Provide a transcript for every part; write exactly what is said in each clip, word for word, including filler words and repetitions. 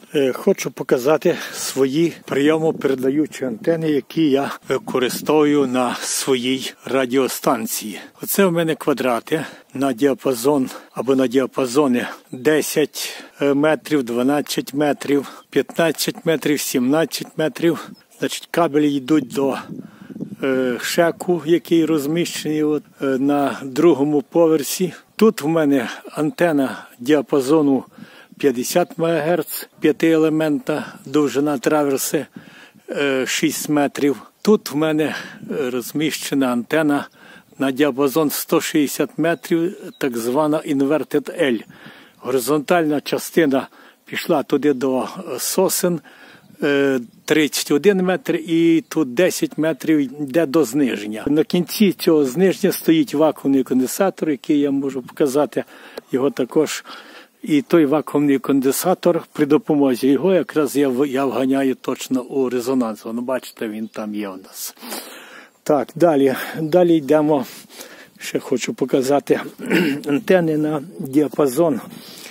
Хочу показати свої прийомо-передаючі антени, які я використовую на своїй радіостанції. Оце в мене квадрати на діапазон або на діапазони десять метрів, дванадцять метрів, п'ятнадцять метрів, сімнадцять метрів. Значить, кабелі йдуть до е, шеку, який розміщений от, е, на другому поверсі. Тут в мене антена діапазону п'ятдесят мегагерц, п'ятиелементна довжина траверси шість метрів. Тут в мене розміщена антена на діапазон сто шістдесят метрів, так звана Inverted L. Горизонтальна частина пішла туди до сосен, тридцять один метр, і тут десять метрів йде до зниження. На кінці цього зниження стоїть вакуумний конденсатор, який я можу показати. Його також. І той вакуумний конденсатор, при допомозі його якраз я, я вганяю точно у резонанс. Воно, бачите, він там є у нас. Так, далі, далі йдемо. Ще хочу показати антени на діапазон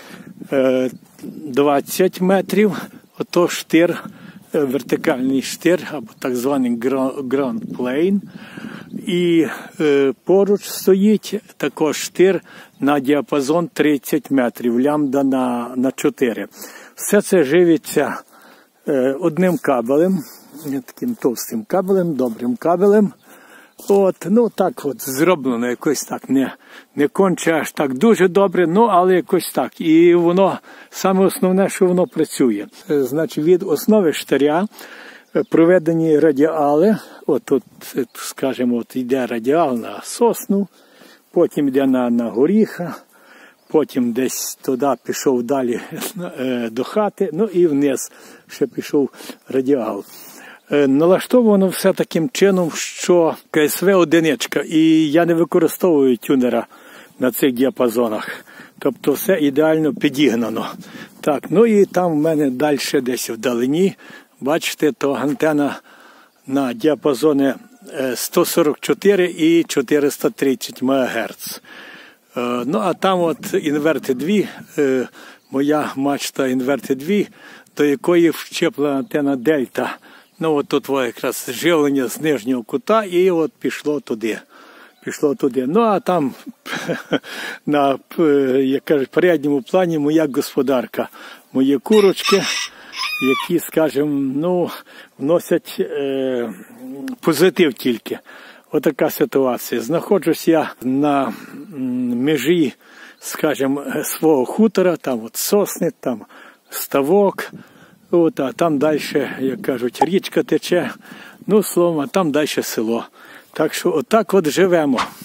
двадцять метрів. Ото штир, вертикальний штир, або так званий ground plane. І е, поруч стоїть також штир на діапазон тридцять метрів, лямбда на, на чотири. Все це живиться е, одним кабелем, таким товстим кабелем, добрим кабелем. От, ну так от зроблено якось так, не, не конче аж так дуже добре, ну але якось так. І воно, саме основне, що воно працює. Е, значить, від основи штиря проведені радіали. От тут, скажімо, от йде радіал на сосну, потім йде на, на горіха, потім десь туди пішов далі е, до хати, ну і вниз ще пішов радіал. Е, налаштовано все таким чином, що КСВ одиничка, і я не використовую тюнера на цих діапазонах. Тобто все ідеально підігнано. Так, ну і там в мене далі десь вдалині, бачите, то антена на діапазоні сто сорок чотири і чотириста тридцять мегагерц. Ну, а там от Inverted два, моя мачта Inverted два, до якої вчеплена антена Дельта. Ну, от тут якраз живлення з нижнього кута, і от пішло туди. Пішло туди. Ну, а там, на, як кажуть, передньому плані моя господарка, мої курочки, які, скажімо, ну, вносять е, позитив тільки. Отака ситуація. Знаходжусь я на межі, скажімо, свого хутора, там от сосни, там ставок, от, а там далі, як кажуть, річка тече, ну, словом, а там далі село. Так що отак от живемо.